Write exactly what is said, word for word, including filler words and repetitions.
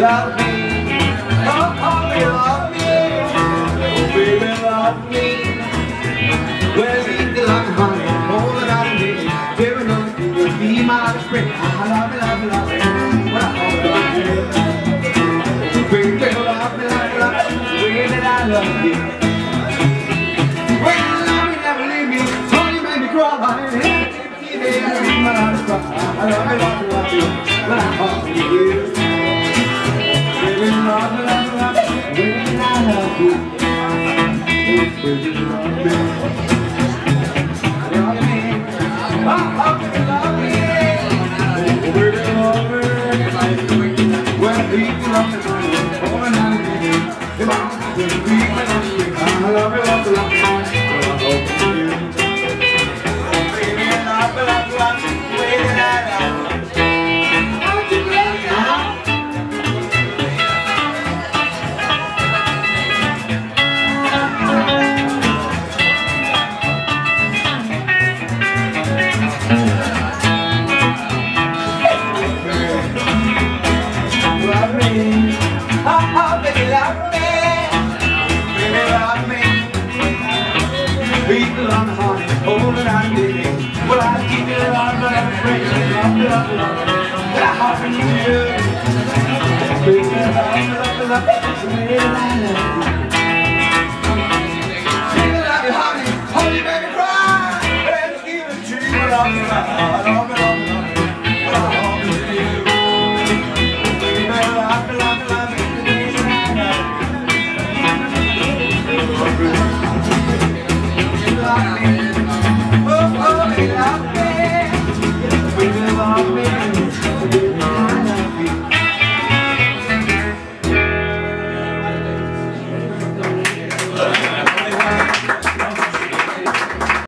love me. Oh, oh, you love me. Oh, baby, love me. Well, leave the love, honey, hold it on me. Tearing up, you'll be my spring. I love you, love you, love you. Well, I love you. Baby, love me, love me, love me. The way that I love you. Well, love me, never leave me. Oh, you make me cry, honey. I love you, love you, love you. Well, I love you. Baby, love me, love me, love me. The way that I love you. Baby, love me. Love me. Oh, oh, baby, love me. Oh, baby, love me. Well, people love me. Oh, and I love you. Come on, people love me. I love you, love you, love you. Well, I love you. Baby, love me, love me, love me. The way that I love you. Love me, oh, oh, baby, love me, baby, love me. People on the heart, holding on to me. Well, I'll keep you love, but I'm afraid to love, love, love. But I hope you do. Baby, love, love, love, that's the way that I love you. Baby, love you, honey, hold you, baby, cry. Let's give it to you, love you, love you, love you, love you. Love me.